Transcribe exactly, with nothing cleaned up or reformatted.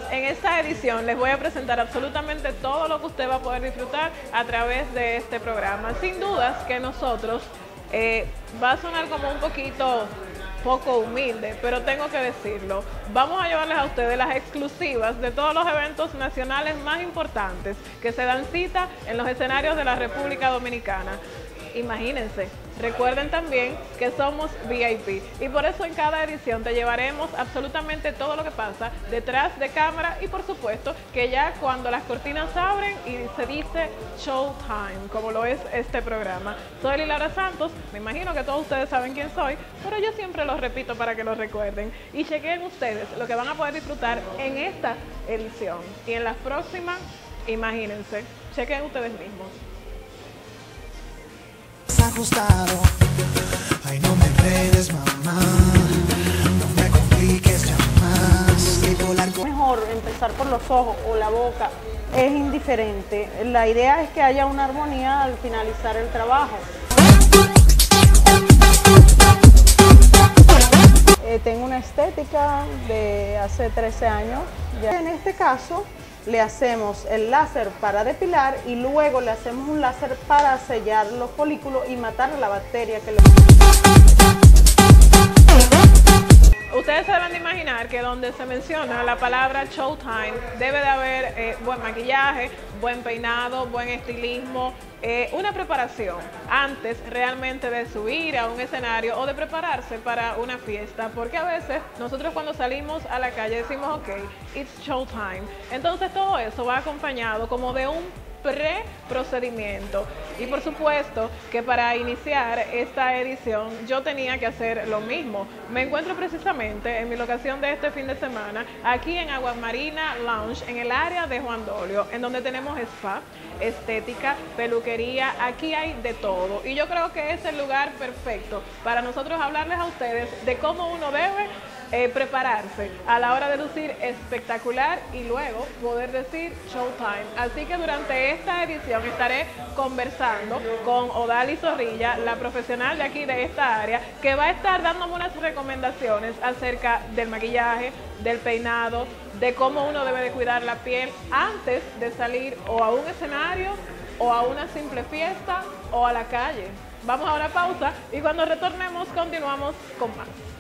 amigos, en esta edición les voy a presentar absolutamente todo lo que usted va a poder disfrutar a través de este programa. Sin dudas que nosotros, eh, va a sonar como un poquito poco humilde, pero tengo que decirlo, vamos a llevarles a ustedes las exclusivas de todos los eventos nacionales más importantes que se dan cita en los escenarios de la República Dominicana. Imagínense, recuerden también que somos V I P y por eso en cada edición te llevaremos absolutamente todo lo que pasa detrás de cámara y por supuesto que ya cuando las cortinas abren y se dice Showtime, como lo es este programa. Soy Lilaura Santos, me imagino que todos ustedes saben quién soy, pero yo siempre lo repito para que lo recuerden y chequen ustedes lo que van a poder disfrutar en esta edición y en las próximas, imagínense, chequen ustedes mismos. Ajustado. Ay, no me enredes, mamá, no me compliques ya más. Mejor empezar por los ojos o la boca, es indiferente. La idea es que haya una armonía al finalizar el trabajo. Eh, tengo una estética de hace trece años. Ya. En este caso, le hacemos el láser para depilar y luego le hacemos un láser para sellar los folículos y matar la bacteria que le... Ustedes se deben de imaginar que donde se menciona la palabra Showtime debe de haber eh, buen maquillaje, buen peinado, buen estilismo, eh, una preparación antes realmente de subir a un escenario o de prepararse para una fiesta, porque a veces nosotros cuando salimos a la calle decimos ok, it's showtime, entonces todo eso va acompañado como de un pre-procedimiento y por supuesto que para iniciar esta edición yo tenía que hacer lo mismo. Me encuentro precisamente en mi locación de este fin de semana aquí en Aguamarina Lounge en el área de Juan Dolio, en donde tenemos spa, estética, peluquería, aquí hay de todo y yo creo que es el lugar perfecto para nosotros hablarles a ustedes de cómo uno debe Eh, prepararse a la hora de lucir espectacular y luego poder decir showtime. Así que durante esta edición estaré conversando con Odalis Zorrilla, la profesional de aquí de esta área, que va a estar dándome unas recomendaciones acerca del maquillaje, del peinado, de cómo uno debe de cuidar la piel antes de salir o a un escenario o a una simple fiesta o a la calle. Vamos a una pausa y cuando retornemos continuamos con más.